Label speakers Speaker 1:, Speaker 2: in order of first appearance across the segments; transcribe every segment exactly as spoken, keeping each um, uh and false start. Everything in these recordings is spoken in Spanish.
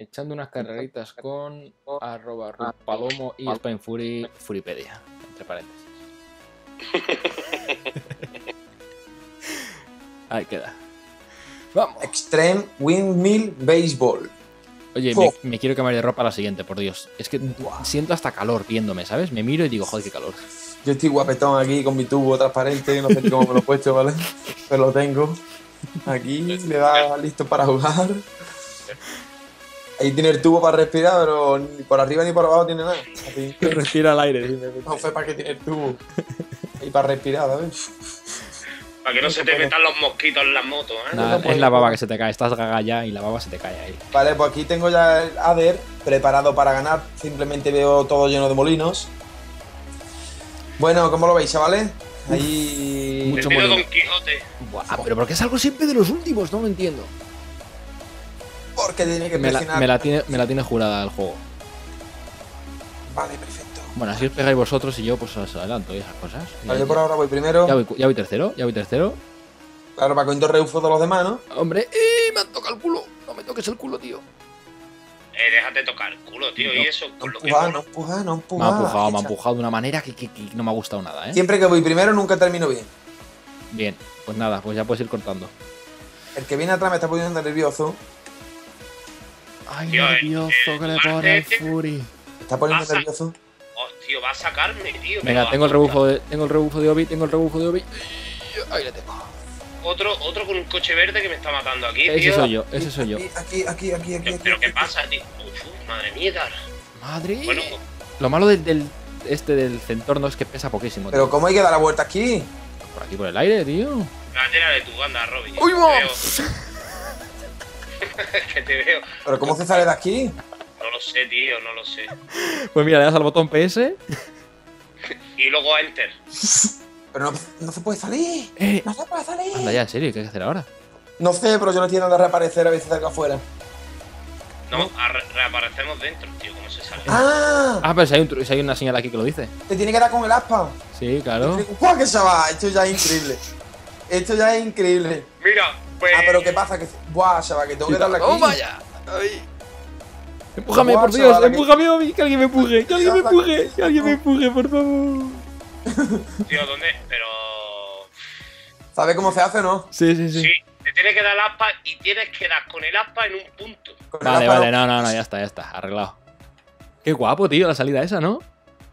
Speaker 1: Echando unas carreritas con arroba palomo y Spine Fury Furipedia, entre paréntesis. Ahí queda. Vamos.
Speaker 2: Extreme Windmill Baseball.
Speaker 1: Oye, me, me quiero cambiar de ropa a la siguiente, por Dios. Es que Buah. siento hasta calor viéndome, ¿sabes? Me miro y digo, joder, qué calor.
Speaker 2: Yo estoy guapetón aquí con mi tubo transparente, no sé ni cómo me lo he puesto, ¿vale? Pero lo tengo. Aquí le da listo para jugar. Ahí tiene el tubo para respirar, pero ni por arriba ni por abajo tiene nada. Así.
Speaker 1: Respira el aire.
Speaker 2: No sé para qué tiene el tubo. Ahí para respirar, ¿sabes?
Speaker 3: Para que no se te metan los mosquitos en las motos, ¿eh?
Speaker 1: Nah, es la baba que se te cae. Estás gaga ya y la baba se te cae ahí.
Speaker 2: Vale, pues aquí tengo ya el Ader preparado para ganar. Simplemente veo todo lleno de molinos. Bueno, ¿cómo lo veis, chavales? Ahí...
Speaker 3: Mucho molino. Don Quijote.
Speaker 1: Buah, pero ¿por qué es algo siempre de los últimos? No lo entiendo.
Speaker 2: Porque tiene que
Speaker 1: me
Speaker 2: presionar.
Speaker 1: La, me, la tiene, me la tiene jurada el juego.
Speaker 2: Vale, perfecto.
Speaker 1: Bueno, así os pegáis vosotros y yo pues os adelanto y esas cosas.
Speaker 2: Vale, yo por ahora voy primero.
Speaker 1: Ya voy, ya voy tercero, ya voy tercero.
Speaker 2: Claro, para coger reufo de los demás, ¿no?
Speaker 1: Hombre, ¡eh! Me han tocado el culo. No me toques el culo, tío.
Speaker 3: Eh, déjate tocar el culo, tío. No, y eso, con
Speaker 2: no
Speaker 3: lo
Speaker 2: empuja,
Speaker 3: que...
Speaker 2: no empuja, no empuja.
Speaker 1: Me ha empujado, me ha empujado de una manera que, que, que no me ha gustado nada, ¿eh?
Speaker 2: Siempre que voy primero nunca termino bien.
Speaker 1: Bien, pues nada, pues ya puedes ir cortando.
Speaker 2: El que viene atrás me está poniendo nervioso.
Speaker 1: Ay,
Speaker 3: tío,
Speaker 1: nervioso
Speaker 3: eh,
Speaker 1: que le
Speaker 3: eh,
Speaker 1: pone el
Speaker 3: Marte.
Speaker 1: Fury.
Speaker 2: Me está poniendo
Speaker 3: Pasa.
Speaker 2: nervioso.
Speaker 3: Oh, tío, va a sacarme, tío.
Speaker 1: Venga,
Speaker 3: va
Speaker 1: tengo
Speaker 3: a
Speaker 1: el rebufo de, tengo el rebufo de Obi, tengo el rebufo de Obi. Ahí le tengo.
Speaker 3: Otro, otro con un coche verde que me está matando aquí,
Speaker 1: Ese
Speaker 3: tío.
Speaker 1: soy yo, ese soy yo.
Speaker 2: Aquí, aquí, aquí, aquí.
Speaker 3: ¿Pero
Speaker 2: aquí,
Speaker 3: qué pasa, tío? Uf, madre mía.
Speaker 1: Madre.
Speaker 3: Bueno,
Speaker 1: Lo malo del, del este del centorno es que pesa poquísimo.
Speaker 2: Pero
Speaker 1: tío.
Speaker 2: ¿cómo hay que dar la vuelta aquí?
Speaker 1: Por aquí por el aire, tío.
Speaker 3: la tela de tu banda, Robin.
Speaker 1: ¡Uy,
Speaker 3: Te
Speaker 1: va!
Speaker 3: veo. Que te veo.
Speaker 2: ¿Pero cómo se sale de aquí?
Speaker 3: No lo sé, tío, no lo sé.
Speaker 1: Pues mira, le das al botón P S.
Speaker 3: Y luego a Enter.
Speaker 2: Pero no, no se puede salir.
Speaker 1: Eh.
Speaker 2: No se puede salir.
Speaker 1: Anda ya, en serio, ¿qué hay que hacer ahora?
Speaker 2: No sé, pero yo no entiendo de reaparecer a veces cerca afuera.
Speaker 3: No, a re- reaparecemos dentro, tío, ¿cómo se sale?
Speaker 2: ¡Ah!
Speaker 1: Ah, pero si hay, un, tru- si hay una señal aquí que lo dice.
Speaker 2: Te tiene que dar con el aspa.
Speaker 1: Sí, claro.
Speaker 2: ¡Guau, qué chaval! Esto ya es increíble. Esto ya es increíble.
Speaker 3: Mira, pues...
Speaker 2: Ah, pero ¿qué pasa? Que... ¡Buah, chaval! Que tengo que darle aquí.
Speaker 1: ¡Toma ya! ¡Ay! Empújame,
Speaker 2: Guau,
Speaker 1: por Dios,
Speaker 2: chaval,
Speaker 1: empújame, Obi, que alguien me empuje, que alguien me empuje, que alguien me empuje, por favor.
Speaker 3: Tío, ¿dónde? Pero...
Speaker 2: ¿Sabes cómo se hace o no?
Speaker 1: Sí, sí, sí.
Speaker 3: Sí, te tienes que dar el aspa y tienes que dar con el aspa en un punto.
Speaker 2: Con el
Speaker 1: Vale,
Speaker 2: aspa
Speaker 1: vale, no, no, no, ya está, ya está, arreglado. Qué guapo, tío, la salida esa, ¿no?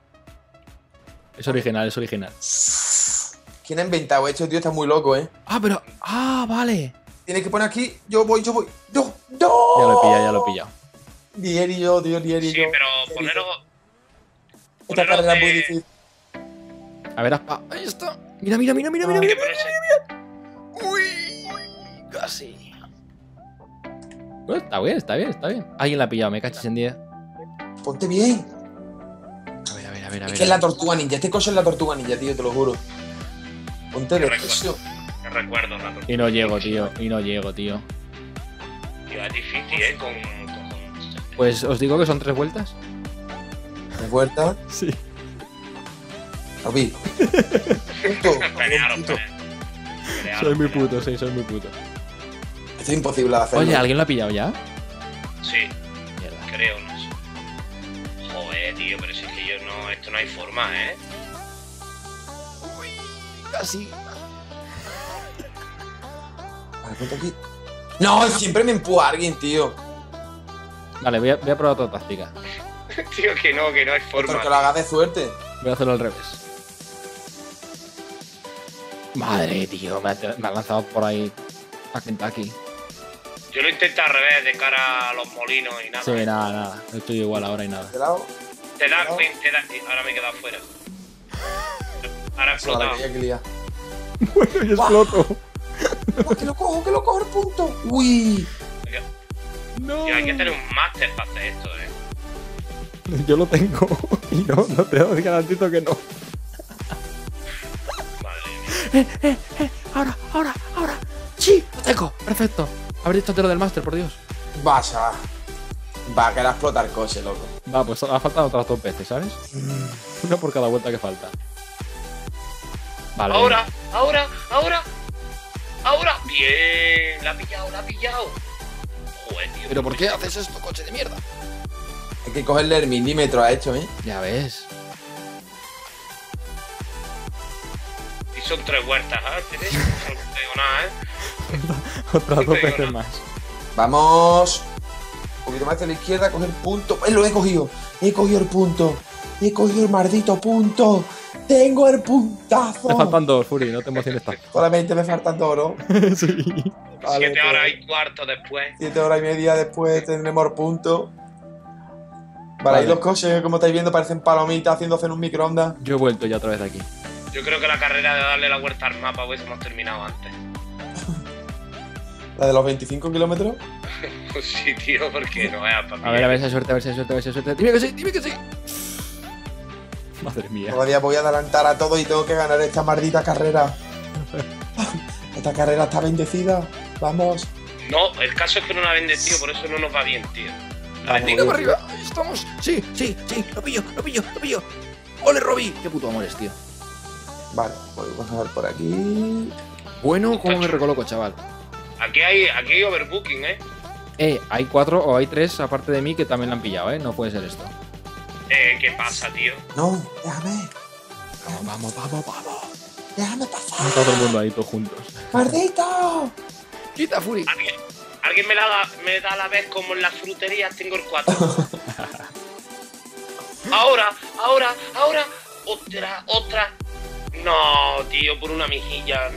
Speaker 1: Es original, es original.
Speaker 2: ¿Quién ha inventado esto? Tío, está muy loco, ¿eh?
Speaker 1: Ah, pero... Ah, vale.
Speaker 2: Tienes que poner aquí. Yo voy, yo voy. ¡Yo! ¡No!
Speaker 1: Ya lo he pillado, ya lo he pillado.
Speaker 2: Dier y yo, tío, Dier y
Speaker 3: Sí,
Speaker 2: yo.
Speaker 3: pero
Speaker 2: Dier y yo.
Speaker 3: poneros...
Speaker 2: Esta
Speaker 3: poneros
Speaker 2: carrera es
Speaker 3: de-
Speaker 2: muy difícil.
Speaker 1: A ver, aspa. Ahí está. Mira, mira, mira, mira, mira,
Speaker 3: Hay que
Speaker 1: mira.
Speaker 3: ponerse-
Speaker 1: Uy, casi. Bueno, está bien, está bien, está bien. Alguien la ha pillado, me cachis en diez.
Speaker 2: Ponte bien.
Speaker 1: A ver, a ver, a ver, a
Speaker 2: Es
Speaker 1: ver.
Speaker 2: que es la tortuga ninja. Este coche es la tortuga ninja, tío, te lo juro. Ponte
Speaker 3: Qué
Speaker 2: de
Speaker 3: recuerdo.
Speaker 2: eso.
Speaker 3: Que recuerdo, Rato.
Speaker 1: Y no llego, tío, y no llego, tío.
Speaker 3: Tío, es difícil, ¿eh? Con... con-
Speaker 1: Pues os digo que son tres vueltas.
Speaker 2: ¿De vuelta?
Speaker 1: Sí.
Speaker 2: Papi. Punto.
Speaker 3: Pelearos,
Speaker 2: Punto.
Speaker 3: pelearos. Pelearos,
Speaker 1: Soy muy
Speaker 3: pelearos.
Speaker 1: puto, sí, soy muy puto.
Speaker 2: Esto es imposible de hacerlo.
Speaker 1: Oye, ¿alguien lo ha pillado ya?
Speaker 3: Sí,
Speaker 1: Mierda.
Speaker 3: creo, no sé. Joder, tío, pero si es que yo no... Esto no hay forma, ¿eh?
Speaker 1: Casi.
Speaker 2: Vale, ponte aquí. No, siempre me empuja alguien, tío.
Speaker 1: Vale, voy a, voy a probar otra táctica.
Speaker 3: Tío, que no, que no hay
Speaker 2: Pero
Speaker 3: forma.
Speaker 2: que lo hagas de suerte.
Speaker 1: Voy a hacerlo al revés. Madre, tío, me ha, me ha lanzado por ahí a Kentucky.
Speaker 3: Yo lo intenté al revés, de cara a los molinos y nada.
Speaker 1: Sí, nada, nada. Estoy igual ahora y nada.
Speaker 2: De lado.
Speaker 3: Te da,
Speaker 2: No.
Speaker 3: ven, te da. Ahora me he quedado fuera. Ahora he
Speaker 2: Eso, vale,
Speaker 3: explotado.
Speaker 2: que hay que liar.
Speaker 1: Bueno, y exploto.
Speaker 2: Uy, que lo cojo, que lo cojo el punto. Uy.
Speaker 1: No.
Speaker 3: Tío, hay que tener un máster para hacer esto, eh.
Speaker 1: Yo lo tengo. Y no, no te lo garantizo que no.
Speaker 3: Madre mía.
Speaker 1: Eh, eh, eh. Ahora, ahora, ahora. Sí, lo tengo. Perfecto. Abre esto entero del máster, por Dios.
Speaker 2: Vaya. Va a querer explotar el coche, loco.
Speaker 1: Va, pues ha faltado otras dos veces, ¿sabes? Una por cada vuelta que falta. Vale.
Speaker 3: Ahora, ahora, ahora. Ahora. Bien, la ha pillado, la ha pillado. Joder, tío.
Speaker 1: ¿Pero por qué haces esto, coche de mierda?
Speaker 2: Hay que cogerle el milímetro a hecho, ¿eh?
Speaker 1: Ya ves.
Speaker 3: Y son tres vueltas, ¿eh? ¿Tienes? No te digo nada, ¿eh?
Speaker 1: Otras dos
Speaker 3: te digo
Speaker 1: veces
Speaker 3: nada.
Speaker 1: más.
Speaker 2: Vamos. Un poquito más hacia la izquierda, coger punto. ¡Eh, lo he cogido! He cogido el punto. He cogido el maldito punto. ¡Tengo el puntazo!
Speaker 1: Te faltan dos, Furi, no te emociones tanto.
Speaker 2: Solamente me faltan dos, ¿no?
Speaker 1: Sí.
Speaker 2: Vale,
Speaker 3: Siete horas
Speaker 2: pues,
Speaker 3: y cuarto después.
Speaker 2: siete horas y media después tendremos el punto. Vale,
Speaker 1: Vale.
Speaker 2: ahí los coches, como estáis viendo, parecen palomitas haciéndose en un microondas.
Speaker 1: Yo he vuelto ya otra vez aquí.
Speaker 3: Yo creo que la carrera de darle la vuelta al mapa hubiésemos terminado antes.
Speaker 2: La de los veinticinco kilómetros.
Speaker 3: Pues sí, tío, porque no veas, papi.
Speaker 1: A ver, a ver si hay suerte, a ver si hay suerte, a ver si hay suerte. Dime que sí, dime que sí. Madre mía.
Speaker 2: Todavía voy a adelantar a todo y tengo que ganar esta maldita carrera. Esta carrera está bendecida. Vamos.
Speaker 3: No, el caso es que no la ha bendecido, por eso no nos va bien, tío. La
Speaker 2: Vamos,
Speaker 3: bendiga.
Speaker 1: Venga, para arriba. Ahí estamos. Sí, sí, sí. Lo pillo, lo pillo, lo pillo. ¡Ole, Robbie! Qué puto amor es, tío.
Speaker 2: Vale, podemos a ver por aquí.
Speaker 1: Bueno, ¿cómo me recoloco, chaval?
Speaker 3: Aquí hay, aquí hay overbooking, ¿eh?
Speaker 1: Eh, hay cuatro o hay tres, aparte de mí, que también la han pillado, ¿eh? No puede ser esto.
Speaker 3: Eh, ¿qué pasa, tío?
Speaker 2: No, déjame.
Speaker 1: Vamos, vamos, vamos, vamos.
Speaker 2: Déjame pasar.
Speaker 1: Todo el mundo ahí, todos juntos.
Speaker 2: ¡Maldito!
Speaker 1: ¡Quita, Furi!
Speaker 3: ¿Alguien, alguien me, la da, me da a la vez como en las fruterías tengo el cuatro? Ahora, ahora, ahora. Otra, otra. No, tío, por una mejilla.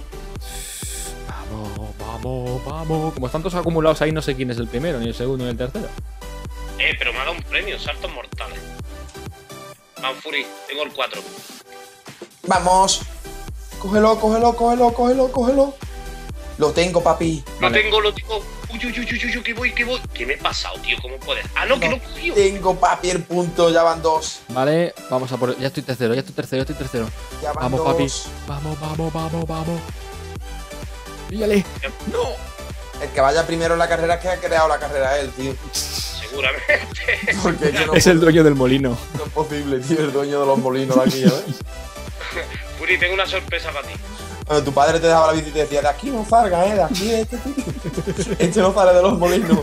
Speaker 1: Vamos, vamos, vamos. Como están todos acumulados ahí, no sé quién es el primero, ni el segundo, ni el tercero.
Speaker 3: Eh, pero me ha dado un premio, saltos mortales. Vamos, Fury, tengo el cuatro.
Speaker 2: Vamos. Cógelo, cógelo, cógelo, cógelo, cógelo. Lo tengo, papi.
Speaker 3: Lo
Speaker 1: Vale.
Speaker 3: tengo, lo tengo. Uy, uy, uy, uy, uy, que voy, que voy. ¿Qué me he pasado, tío? ¿Cómo puedes? Ah, no, que lo he cogido.
Speaker 2: Tengo, papi, el punto. Ya van dos.
Speaker 1: Vale, vamos a por. Ya estoy tercero, ya estoy tercero, ya estoy tercero.
Speaker 2: Ya van
Speaker 1: Vamos,
Speaker 2: dos.
Speaker 1: papi. Vamos, vamos, vamos, vamos. Píllale. No.
Speaker 2: El que vaya primero en la carrera es que ha creado la carrera él, tío.
Speaker 3: Seguramente.
Speaker 2: Porque es que no,
Speaker 1: Es el dueño del molino.
Speaker 2: no es posible, tío. El dueño de los molinos de aquí, ¿eh?
Speaker 3: Fury, tengo una sorpresa para ti.
Speaker 2: Bueno, tu padre te dejaba la bici y te decía, de aquí no salga, ¿eh? De aquí este, tío. Este no sale de los molinos.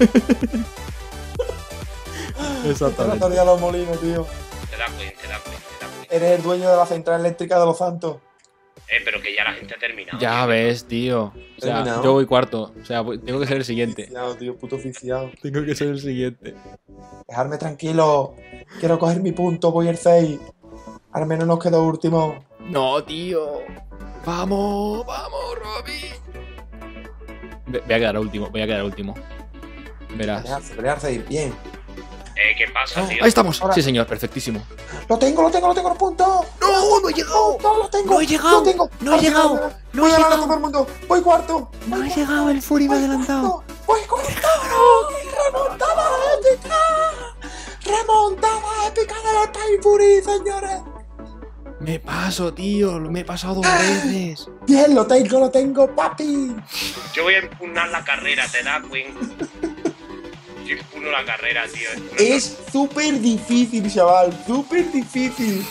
Speaker 2: Este no sale de los molinos, tío.
Speaker 3: Te da cuenta, te da cuenta, te da cuenta.
Speaker 2: Eres el dueño de la central eléctrica de Los Santos.
Speaker 3: Eh, pero que ya la gente ha terminado.
Speaker 1: Ya
Speaker 3: tío.
Speaker 1: ves, tío. O sea,
Speaker 2: Terminado.
Speaker 1: yo voy cuarto. O sea, voy- tengo que ser el siguiente.
Speaker 2: Oficiado, tío, puto oficiado.
Speaker 1: Tengo que ser el siguiente.
Speaker 2: Dejarme tranquilo. Quiero coger mi punto, voy el seis. Al menos nos quedó último.
Speaker 1: No, tío. Vamos, vamos, Robbie. Ve- Voy a quedar último, voy a quedar último. Verás.
Speaker 2: Pelearse, pelearse, ir bien.
Speaker 3: Eh, ¿qué pasa, tío?
Speaker 1: Ahí estamos.
Speaker 2: Ahora.
Speaker 1: Sí, señor, perfectísimo.
Speaker 2: Lo tengo, lo tengo, lo tengo, el punto.
Speaker 1: No, no he llegado.
Speaker 2: No, lo tengo.
Speaker 1: No he llegado,
Speaker 2: Lo tengo.
Speaker 1: no he
Speaker 2: Al final,
Speaker 1: llegado,
Speaker 2: al final.
Speaker 1: no
Speaker 2: Voy
Speaker 1: he
Speaker 2: ganando
Speaker 1: llegado.
Speaker 2: todo el mundo. Voy cuarto.
Speaker 1: No
Speaker 2: Voy
Speaker 1: he llegado, el Fury me ha adelantado.
Speaker 2: cuarto. Voy cuarto. Remontada épica. Remontada épica del Time Fury, señores.
Speaker 1: Me paso, tío. Me he pasado dos veces.
Speaker 2: Bien, lo tengo, lo tengo, papi.
Speaker 3: Yo voy a impugnar la carrera, te da cuenta. Yo impugno la carrera, tío. Esto no
Speaker 2: Es súper difícil, chaval. Súper difícil.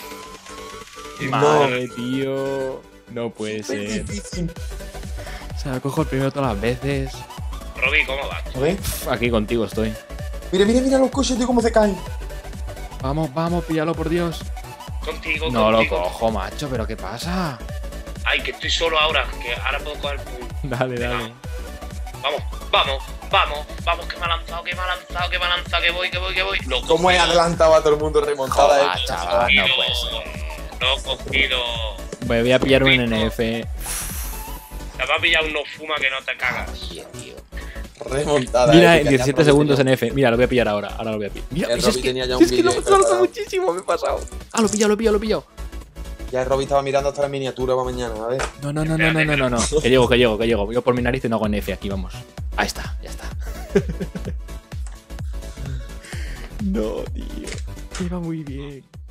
Speaker 1: Madre, tío. No puede
Speaker 2: Súper
Speaker 1: ser.
Speaker 2: difícil.
Speaker 1: O sea, cojo el primero todas las veces.
Speaker 3: Robbie, ¿cómo vas?
Speaker 2: A ver.
Speaker 1: Pff, Aquí contigo estoy.
Speaker 2: Mira, mira, mira los coches, tío, cómo se caen.
Speaker 1: Vamos, vamos, píllalo, por Dios.
Speaker 3: Contigo,
Speaker 1: No lo
Speaker 3: contigo.
Speaker 1: cojo, macho, pero ¿qué pasa?
Speaker 3: Ay, que estoy solo ahora, que ahora puedo coger el punto.
Speaker 1: Dale, dale.
Speaker 3: Vamos, vamos, vamos, vamos, que me ha lanzado, que me ha lanzado, que me ha lanzado, que voy, que voy, que voy. Lo he
Speaker 2: Cómo he
Speaker 3: cogido,
Speaker 2: adelantado a todo el mundo remontada.
Speaker 1: Joder,
Speaker 2: eh.
Speaker 1: chaval, no
Speaker 3: cogido,
Speaker 1: puede ser.
Speaker 3: Lo he cogido.
Speaker 1: Voy voy a pillar un N F.
Speaker 3: Te va a pillar un no fuma que no te cagas.
Speaker 2: Remontada.
Speaker 1: Mira,
Speaker 2: épica,
Speaker 1: en
Speaker 2: ya
Speaker 1: diecisiete
Speaker 2: Robbie
Speaker 1: segundos
Speaker 2: tenía-
Speaker 1: N F. Mira, lo voy a pillar ahora. Ahora lo voy a pillar. Mira,
Speaker 2: El
Speaker 1: si es
Speaker 2: Robbie
Speaker 1: que,
Speaker 2: tenía ya
Speaker 1: si
Speaker 2: un
Speaker 1: es que lo he
Speaker 2: vídeo
Speaker 1: saltado
Speaker 2: preparado.
Speaker 1: muchísimo, me he pasado. Ah, lo he pillado, lo he pillado, lo he pillado.
Speaker 2: Ya el Robbie estaba mirando hasta la miniatura para mañana, a ver.
Speaker 1: No, no, no, no, no, no, no, no. Que llego, que llego, que llego. Yo por mi nariz no hago N F aquí, vamos. Ahí está, ya está. No, tío. Iba muy bien.